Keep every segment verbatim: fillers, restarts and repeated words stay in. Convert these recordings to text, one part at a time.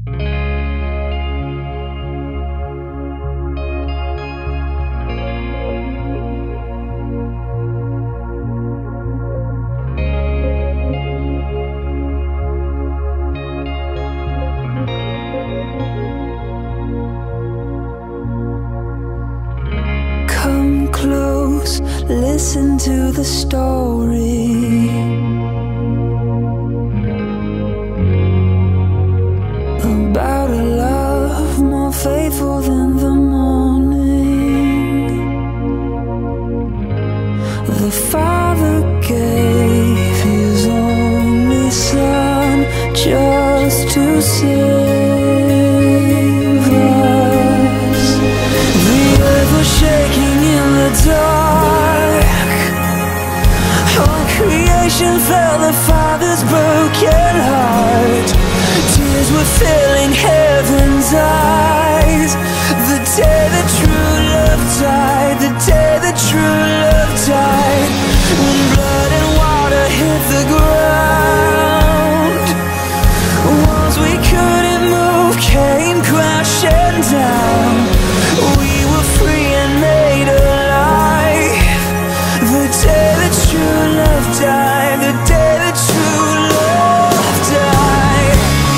Come close, listen to the story about a love more faithful than the morning. The Father gave His only Son just to save us. The earth was shaking in the dark. All creation felt the Father's broken heart. Tears were filling heaven's eyes. The day that true love died, the day that true love died. When blood and water hit the ground, walls we couldn't move came crashing down. We were free and made alive. The day that true love died, the day that true love died.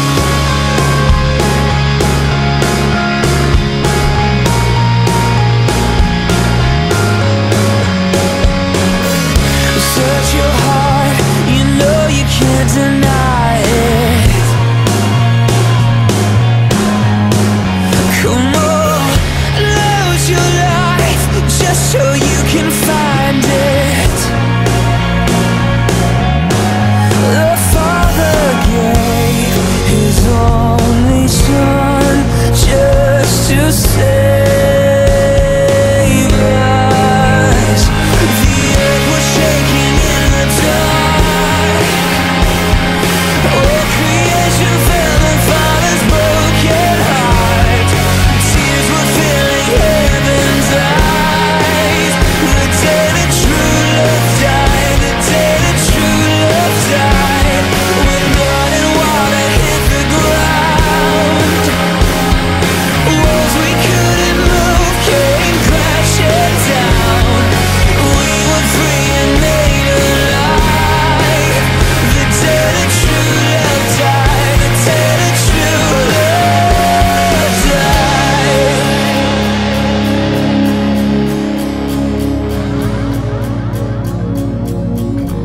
Search your heart, you know you can't deny it. Come on, lose your life just so you can find it. The Father gave His only Son just to save us. The earth was shaking in the dark. All creation felt the Father's broken heart. Tears were filling heaven's eyes. The day that true love died, the day that true love died. When blood and water hit the ground, walls we couldn't move came crashing down. We were free and made alive. The day that true love died, the day that true love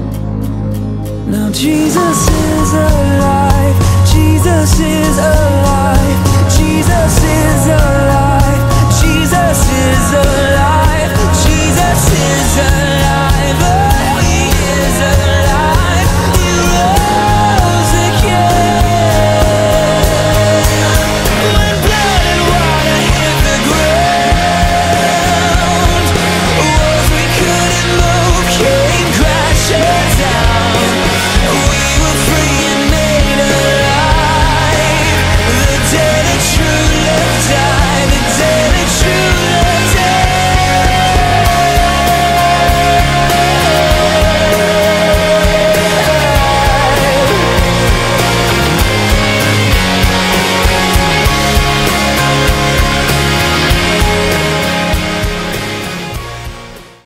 died. Now Jesus is alive, Jesus is alive.